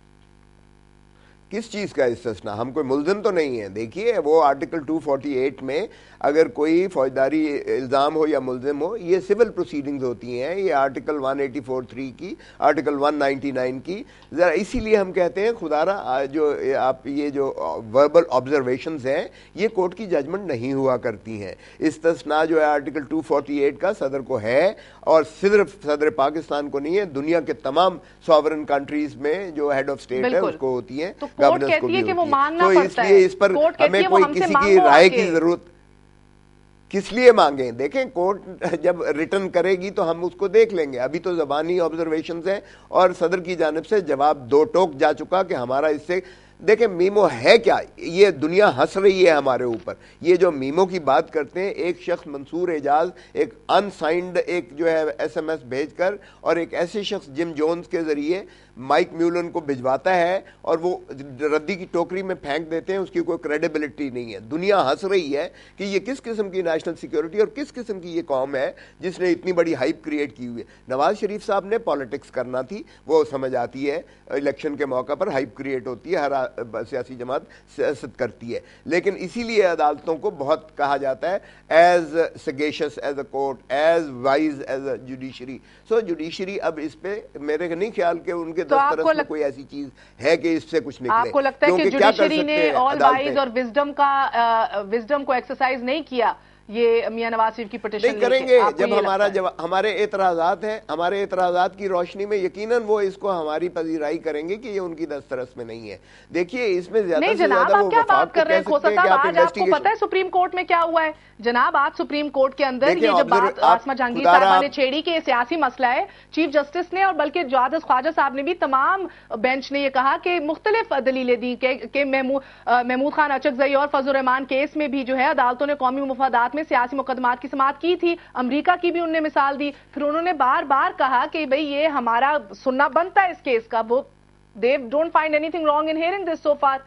किस चीज़ का इस्तिस्ना? हम कोई मुल्ज़िम तो नहीं है। देखिए, वो आर्टिकल टू फोर्टी एट में अगर कोई फौजदारी इल्ज़ाम हो या मुल्ज़िम हो, ये सिविल प्रोसीडिंग्स होती हैं। ये article one eighty four three की, आर्टिकल वन नाइन्टी नाइन की, ज़रा इसीलिए हम कहते हैं खुदारा जो आप ये जो वर्बल ऑब्जर्वेशंस हैं ये कोर्ट की जजमेंट नहीं हुआ करती हैं। इस्तिस्ना जो है आर्टिकल टू फोर्टी एट का सदर को है और सिर्फ सदर पाकिस्तान को नहीं है, दुनिया के तमाम सॉवरन कंट्रीज में जो हेड ऑफ स्टेट है उसको होती है, गवर्नेंस को भी होती है। तो इसलिए इस पर हमें कोई किसी की राय की जरूरत किस लिए मांगे? देखें, कोर्ट जब रिटर्न करेगी तो हम उसको देख लेंगे। अभी तो जबानी ऑब्जर्वेशंस हैं और सदर की जानिब से जवाब दो टोक जा चुका कि हमारा इससे دیکھیں میمو ہے کیا, یہ دنیا ہنس رہی ہے ہمارے اوپر. یہ جو میمو کی بات کرتے ہیں, ایک شخص منصور اعجاز ایک ان سائنڈ ایک جو ہے ایس ایم ایس بھیج کر اور ایک ایسے شخص جم جونز کے ذریعے مائک میولن کو بھجواتا ہے اور وہ ردی کی ٹوکری میں پھینک دیتے ہیں, اس کی کوئی کریڈیبلٹی نہیں ہے. دنیا ہنس رہی ہے کہ یہ کس قسم کی نیشنل سیکیورٹی اور کس قسم کی یہ قوم ہے جس نے اتنی بڑی ہائپ کریٹ کی ہوئی ہے. نواز شریف صاحب نے پالیٹکس کرنا تھی, وہ سمجھ آتی ہے, الیکشن کے موقع پر ہائپ کریٹ ہوتی ہے, ہر سیاسی جماعت سیاست کرتی ہے, لیکن اسی لیے عدالتوں کو بہت کہا جاتا ہے as sagacious as a court, as wise as a judiciary. So judiciary اب اس پہ میرے نہیں خیال کہ ان کے دسترس میں کوئی ایسی چیز ہے کہ اس سے کچھ نکلے. آپ کو لگتا ہے کہ جوڈیشری نے آل وائز اور وزڈم کا وزڈم کو ایکسرسائز نہیں کیا یہ میاں نواز شریف کی پٹیشن نہیں کریں گے؟ جب ہمارا جب ہمارے اعتراضات ہیں, ہمارے اعتراضات کی روشنی میں یقیناً وہ اس کو ہماری پذیرائی کریں گے کہ یہ ان کی دسترس میں نہیں ہے. دیکھیے اس میں زیادہ سے زیادہ وہ وفاق کو کہہ سکتے ہیں کہ آپ آج آپ کو پتہ ہے سپریم کورٹ میں کیا ہوا ہے جناب؟ آج سپریم کورٹ کے اندر یہ جو بات آسما جہانگیر صاحبہ نے چھیڑی کہ یہ سیاسی مسئلہ ہے, چیف جسٹس نے اور بلکہ جواد خواجہ صاحب نے بھی, تمام بینچ نے یہ کہا کہ مختلف دلیلیں دی کہ محمود خان اچکزئی اور فضل الرحمان کیس میں بھی جو ہے عدالتوں نے قومی مفادات میں سیاسی مقدمات کی سماعت کی تھی. امریکہ کی بھی انہوں نے مثال دی. پھر انہوں نے بار بار کہا کہ بھئی یہ ہمارا سننا بنتا ہے اس کیس کا. وہ they don't find anything wrong in hearing this so far.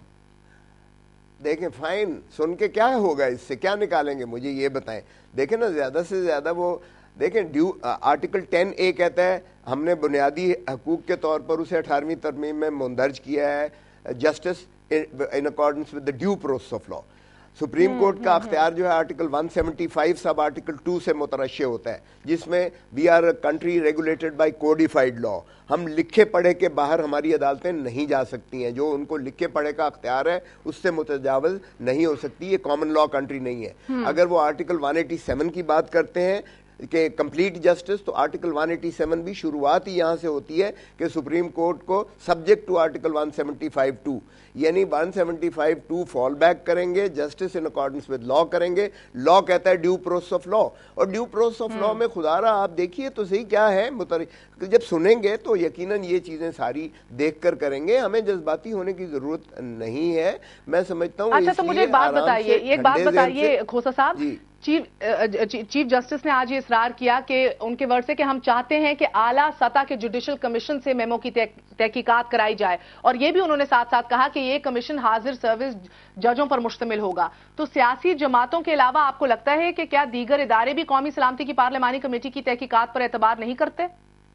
دیکھیں فائن, سن کے کیا ہوگا, اس سے کیا نکالیں گے, مجھے یہ بتائیں. دیکھیں نا زیادہ سے زیادہ وہ دیکھیں ڈیو آرٹیکل ٹین اے کہتا ہے ہم نے بنیادی حقوق کے طور پر اسے اٹھارہویں ترمیم میں مندرج کیا ہے, justice in accordance with the due process of law. Supreme court کا اختیار جو ہے article one seventy five sub article two سے مترشح ہوتا ہے, جس میں we are country regulated by codified law. ہم لکھے پڑھے کے باہر ہماری عدالتیں نہیں جا سکتی ہیں, جو ان کو لکھے پڑھے کا اختیار ہے اس سے متجاوز نہیں ہو سکتی. یہ کامن لا کنٹری نہیں ہے. اگر وہ آرٹیکل ون ایٹی سیون کی بات کرتے ہیں کہ کمپلیٹ جسٹس, تو آرٹیکل ون ایٹی سیون بھی شروعات ہی یہاں سے ہوتی ہے کہ سپریم کورٹ کو subject to article one seventy five two, یعنی one seventy five two fall back کریں گے, justice in accordance with law کریں گے. لا کہتا ہے ڈیو پروسیس آف لا, اور ڈیو پروسیس آف لا میں خدا را آپ دیکھیے تو صحیح کیا ہے, جب سنیں گے تو یقیناً یہ چیزیں ساری دیکھ کر کریں گے. ہمیں جذباتی ہونے کی ضرورت نہیں ہے, میں سمجھتا ہوں. اچھا تو مجھے ایک بات بتائیے, ایک بات بتائیے کھوسا صاحب, چیف چیف جسٹس نے آج یہ اصرار کیا کہ ان کے ورڈ سے کہ ہم چاہتے ہیں کہ اعلیٰ سطح کے جوڈیشل کمیشن سے میمو کی تحقیقات کرائی جائے, اور یہ بھی انہوں نے ساتھ ساتھ کہا کہ یہ کمیشن حاضر سروس ججوں پر مشتمل ہوگا. تو سیاسی جماعتوں کے علاوہ آپ کو لگتا ہے کہ کیا دیگر ادارے بھی قومی سلامتی کی پارلیمانی کمیٹی کی تحقیقات پر اعتبار نہیں کرتے؟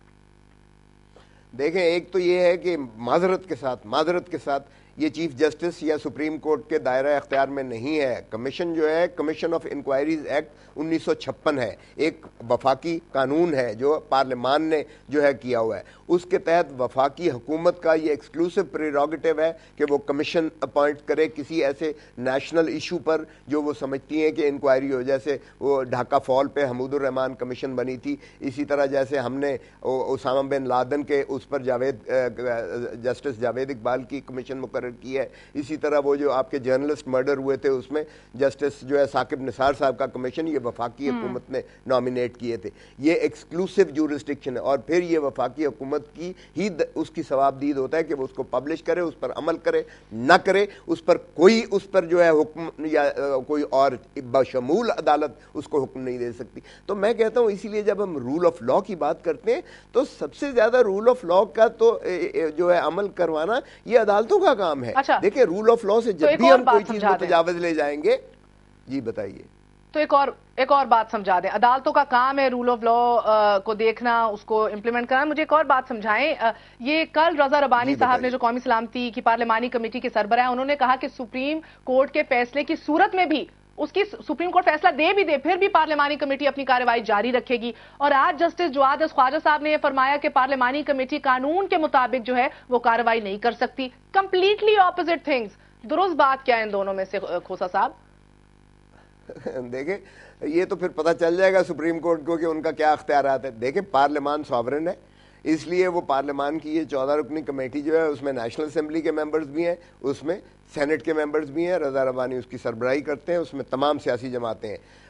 دیکھیں ایک تو یہ ہے کہ معذرت کے ساتھ معذرت کے ساتھ یہ چیف جسٹس یا سپریم کورٹ کے دائرہ اختیار میں نہیں ہے. کمیشن جو ہے کمیشن آف انکوائریز ایکٹ انیس سو چھپن ہے, ایک وفاقی قانون ہے جو پارلیمان نے جو ہے کیا ہوا ہے. اس کے تحت وفاقی حکومت کا یہ ایکسکلوسو پریروگیٹو ہے کہ وہ کمیشن اپوائنٹ کرے کسی ایسے نیشنل ایشو پر جو وہ سمجھتی ہیں کہ انکوائری ہو. جیسے وہ ڈھاکہ فال پہ حمود الرحمان کمیشن بنی تھی, اسی طرح جیسے ہم نے اسامہ بن لادن کے اس پر جاوید جسٹس جاوید اقبال کی کمیشن مقرر کی ہے, اسی طرح وہ جو آپ کے جرنلسٹ مرڈر ہوئے تھے اس میں جسٹس جو ہے ثاقب نثار صاحب کا کمیشن یہ وفاقی حکومت نے نامینیٹ کیے تھے. یہ ایکسکلوسیو جورسڈکشن ہے, اور پھر یہ وفاقی حکومت کی ہی اس کی ثوابدید ہوتا ہے کہ وہ اس کو پبلش کرے, اس پر عمل کرے, نہ کرے اس پر کوئی اس پر جو ہے حکم یا کوئی اور بشمول عدالت اس کو حکم نہیں دے سکتی. تو میں کہتا ہوں اسی لیے جب ہم رول آف لا کی بات کرتے ہیں تو سب سے زیادہ رول آف لا کا تو جو ہے عمل کروانا یہ عدالتوں کا کام ہے. دیکھیں رول آف لا سے جب بھی ہم کوئی چیز متجاوز لے جائیں گے. جی بتائیے. تو ایک اور ایک اور بات سمجھا دیں, عدالتوں کا کام ہے رول آف لا کو دیکھنا, اس کو امپلیمنٹ کرنا. مجھے ایک اور بات سمجھائیں, یہ کل رضا ربانی صاحب نے جو قومی سلامتی کی پارلیمانی کمیٹی کے سربراہ ہیں, انہوں نے کہا کہ سپریم کورٹ کے فیصلے کی صورت میں بھی اس کی سپریم کورٹ فیصلہ دے بھی دے پھر بھی پارلیمانی کمیٹی اپنی کارروائی جاری رکھے گی. اور آج جسٹس جواد خواجہ صاحب نے یہ فرمایا کہ پارلیمانی کمیٹی قانون کے مطابق جو ہے وہ کارروائی نہیں کر سکتی. Completely opposite things. درست بات کیا ہے ان دونوں میں سے کھوسا صاحب؟ دیکھیں یہ تو پھر پتہ چل جائے گا سپریم کورٹ کو کہ ان کا کیا اختیارات ہے. دیکھیں پارلیمان ساورن ہے, اس لیے وہ پارلیمان کی یہ چودہ رکنی کمیٹی جو ہے اس میں نیشنل اسمبلی کے ممبرز بھی ہیں, اس میں سینٹ کے ممبرز بھی ہیں, رضا ربانی اس کی سربراہی کرتے ہیں, اس میں تمام سیاسی جماعتیں ہیں.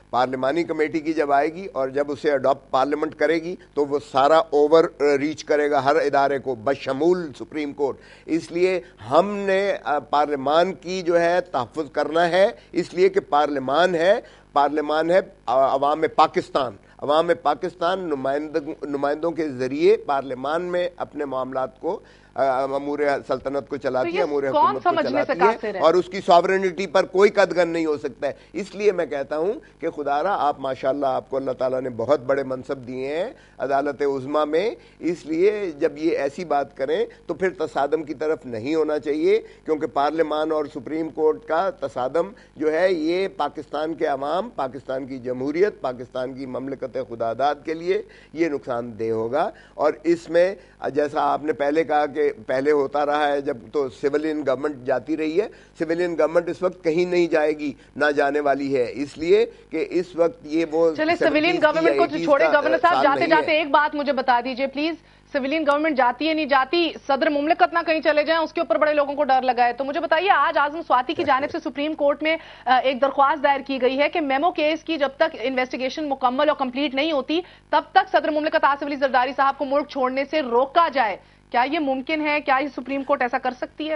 پارلیمانی کمیٹی کی جب آئے گی اور جب اسے اڈاپٹ پارلیمنٹ کرے گی تو وہ سارا اوور ریچ کرے گا ہر ادارے کو بشمول سپریم کورٹ. اس لیے ہم نے پارلیمان کی جو ہے تحفظ کرنا ہے, اس لیے کہ پارلیمان ہے پارلیمان ہے عوام پاکستان. عوام پاکستان نمائندوں کے ذریعے پارلیمان میں اپنے معاملات کو امور سلطنت کو چلاتی ہے, امور حکومت کو چلاتی ہے, اور اس کی ساورنٹی پر کوئی قدغن نہیں ہو سکتا ہے. اس لیے میں کہتا ہوں کہ خدارا آپ ماشاءاللہ آپ کو اللہ تعالیٰ نے بہت بڑے منصب دیے ہیں عدالت عظمیٰ میں, اس لیے جب یہ ایسی بات کریں تو پھر تصادم کی طرف نہیں ہونا چاہیے, کیونکہ پارلیمان اور سپریم کورٹ کا تصادم جو ہے یہ پاکستان کے عوام, پاکستان کی جمہوریت, پاکستان کی مملکت خداداد کے لیے یہ نقصان دہ ہوگا. اور اس میں جیسا آپ نے پہلے کہا کہ پہلے ہوتا رہا ہے جب تو سویلین گورنمنٹ جاتی رہی ہے, سویلین گورنمنٹ اس وقت کہیں نہیں جائے گی, نہ جانے والی ہے, اس لیے کہ اس وقت یہ وہ چلے سویلین گورنمنٹ کو چھوڑے. گورنر صاحب جاتے جاتے ایک بات مجھے بتا دیجئے پلیز, سویلین گورنمنٹ جاتی ہے نہیں جاتی, صدر مملکت نہ کہیں چلے جائیں, اس کے اوپر بڑے لوگوں کو ڈر لگا ہے. تو مجھے بتائیے آج اعظم سواتی کی جانب سے سپریم کورٹ میں ایک درخواست دائر کی گئی ہے کہ میمو کیس کی جب تک انویسٹیگیشن مکمل اور کمپلیٹ نہیں ہوتی تب تک صدر مملکت آصف علی زرداری صاحب کو ملک چھوڑنے سے روکا جائے. کیا یہ ممکن ہے؟ کیا یہ سپریم کورٹ ایسا کر سکتی ہے؟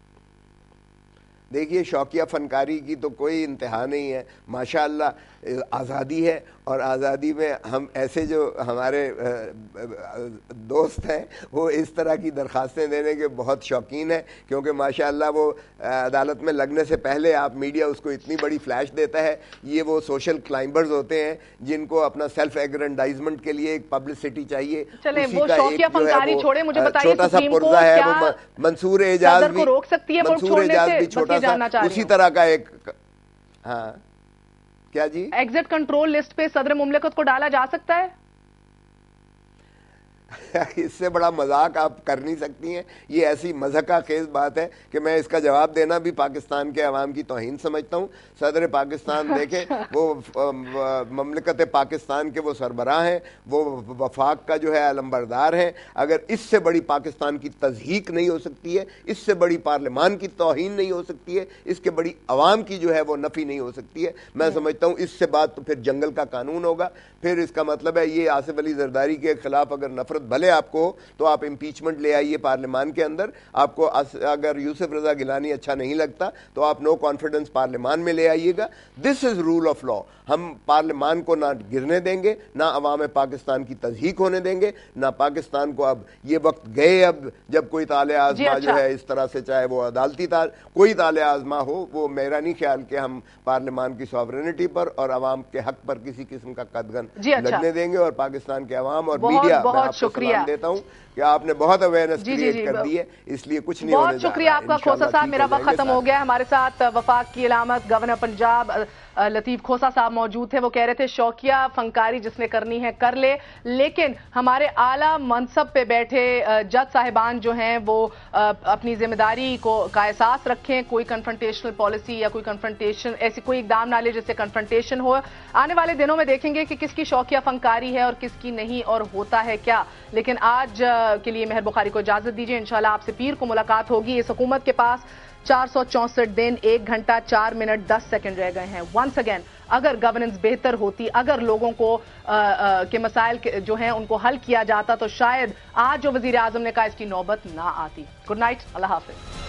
دیکھیے شوقیہ فنکاری کی تو کوئی انتہا نہیں ہے, ماشاءاللہ آزادی ہے, اور آزادی میں ہم ایسے جو ہمارے دوست ہیں وہ اس طرح کی درخواستیں دینے کے بہت شوقین ہیں, کیونکہ ماشاءاللہ وہ عدالت میں لگنے سے پہلے آپ میڈیا اس کو اتنی بڑی فلیش دیتا ہے. یہ وہ سوشل کلائمبرز ہوتے ہیں جن کو اپنا سیلف ایگرینڈائزمنٹ کے لیے ایک پبلسٹی چاہیے. چلیں وہ شوقیہ فنکاری چھوڑے, مجھے بتائیے چھوٹا سا پرزہ ہے وہ منصور اعجاز بھی, روک سکتی ہے منصور اعجاز بھی چھوٹا سا اسی طرح کا ایک. ہاں کیا جی, ایگزٹ کنٹرول لسٹ پہ صدر مملکت کو ڈالا جا سکتا ہے؟ اس سے بڑا مذاق آپ کر نہیں سکتی ہیں. یہ ایسی مذہقہ خیز بات ہے کہ میں اس کا جواب دینا بھی پاکستان کے عوام کی توہین سمجھتا ہوں. صدر پاکستان دیکھیں وہ مملکت پاکستان کے وہ سربراہ ہیں, وہ وفاق کا جو ہے علمبردار ہیں. اگر اس سے بڑی پاکستان کی تضحیک نہیں ہو سکتی ہے, اس سے بڑی پارلیمان کی توہین نہیں ہو سکتی ہے, اس کے بڑی عوام کی جو ہے وہ نفی نہیں ہو سکتی ہے. میں سمجھتا ہوں اس سے بات تو پھر جنگل کا قانون ہوگا. پھر اس کا مطلب ہے یہ آصف علی زرداری کے خلاف اگر نفرت بھلے آپ کو تو آپ امپیچمنٹ لے آئیے پارلیمان کے اندر. آپ کو اگر یوسف رضا گیلانی اچھا نہیں لگتا تو آپ نو کانفیڈنس پارلیمان میں لے آئیے گا. دس از رول آف لا. ہم پارلیمان کو نہ گرنے دیں گے, نہ عوام پاکستان کی تضحیک ہونے دیں گے, نہ پاکستان کو. اب یہ وقت گئے اب جب کوئی طالع آزما جو ہے اس طرح سے, چاہے وہ عدالتی تال کوئی طالع آزما ہو, وہ میرا نہیں خیال کہ ہم پارلیمان کی سوورنٹی پر اور عوام کے حق پر کسی قسم کا قدغن لگنے دیں گے. اور پاکستان کے عوام اور میڈیا, میں آپ کو سلام دیتا ہوں کہ آپ نے بہت اویئرنس کریٹ کر دی ہے, اس لیے کچھ نہیں ہونے جا رہا. بہت شکریہ آپ کا کھوسا صاحب. میرا وقت ختم ہو گیا. ہمارے ساتھ وفاق کی علامت گورنر پنجاب لطیف کھوسا صاحب موجود تھے. وہ کہہ رہے تھے شوقیہ فنکاری جس نے کرنی ہے کر لے, لیکن ہمارے اعلیٰ منصب پہ بیٹھے جج صاحبان جو ہیں وہ اپنی ذمہ داری کو کا احساس رکھیں. کوئی کنفرنٹیشنل پالیسی یا کوئی کنفرنٹیشن ایسی کوئی اقدام نہ لے جس سے کنفرنٹیشن ہو. آنے والے دنوں میں دیکھیں گے کہ کس کی شوقیہ فنکاری ہے اور کس کی نہیں, اور ہوتا ہے کیا. لیکن آج کے لیے مہر بخاری کو اجازت دیجیے. انشاءاللہ آپ سے پیر کو ملاقات ہوگی. اس حکومت کے پاس چار سو چونسٹھ دن, ایک گھنٹہ چار منٹ دس سیکنڈ رہ گئے ہیں. ونس اگین اگر گورننس بہتر ہوتی, اگر لوگوں کو آ, آ, کے مسائل جو ہیں ان کو حل کیا جاتا تو شاید آج جو وزیر اعظم نے کہا اس کی نوبت نہ آتی. گڈ نائٹ, اللہ حافظ.